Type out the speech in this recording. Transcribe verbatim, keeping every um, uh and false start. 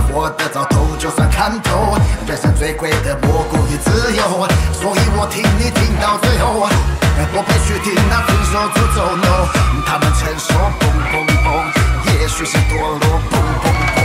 活得早透，就算看透，人生最贵的莫过于自由，所以我听你听到最后，我必须听那分手诅咒 no， 他们承受，嘣嘣嘣，也许是堕落，嘣嘣嘣。